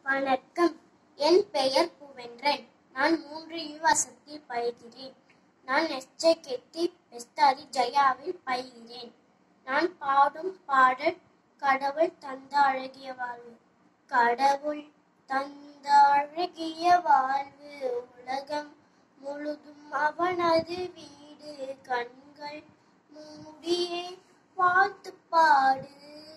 வணக்கம். என் பெயர் புவென்றன். நான் 3 யுவசத்தில் பயில்கிறேன். நான் எஸ்ஜேகேடி பெஸ்தாரி ஜெயாவில் பயில்கிறேன். நான் பாடும் பாடல் கடவுள் தந்த அழகிய வாழ்வு. கடவுள் தந்த அழகிய வாழ்வு உலகம் முழுதும் அவனது வீடு. கண்கள் மூடியே வாழ்த்து பாடு.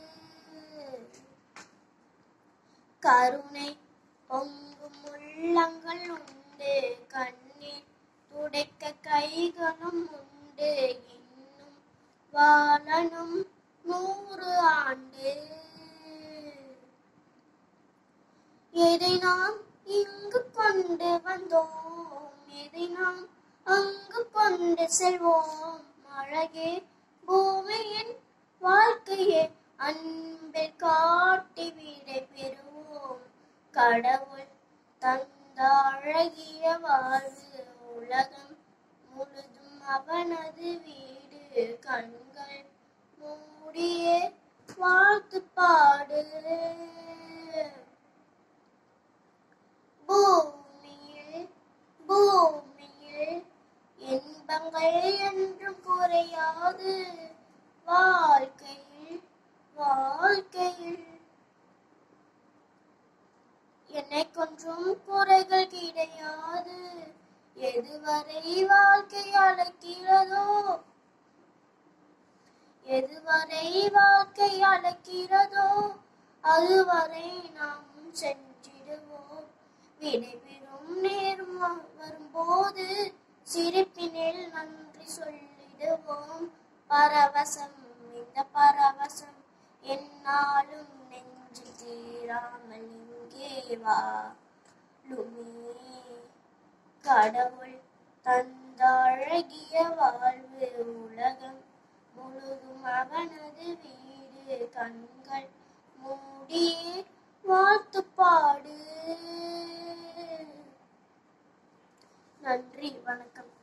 கருணை பொங்கும் உள்ளங்கள் உண்டு, கண்ணீர் துடைக்க கைகளும் உண்டு. இன்னும் வாழணும் 100 ஆண்டு. எதை நாம் இங்கு கொண்டு வந்தோம், எதை நாம் அங்கு கொண்டு செல்வோம். அழகே பூமியின் வாழ்க்கையே அன்பில் காட்டி விடை பெறுவோம். கடவுள் தந்த அழகிய வாழ்வு உலகம் முழுதும் அவனது வீடு. கண்கள் மூடியே வாழ்த்து பாடு. பூமியில் இன்பங்கள் என்றும் குறையாது. வாழ்க்கையில் என்னை கொன்றும் குறைகள் கிடையாது. எதுவரை வாழ்க்கை அழைக்கிறதோ அதுவரை நாம் சென்றிடுவோம். விடைபெறும் நேரம் வரும்போது சிரிப்பினில் நன்றி சொல்லிடுவோம். பரவசம், இந்த பரவசம் என்னாலும் நெஞ்சில் தீராமல் இங்கே வாழுமே. கடவுள் தந்த அழகிய வாழ்வு உலகம் முழுதும் அவனது வீடு. கண்கள் மூடியே வாழ்த்து பாடு. நன்றி, வணக்கம்.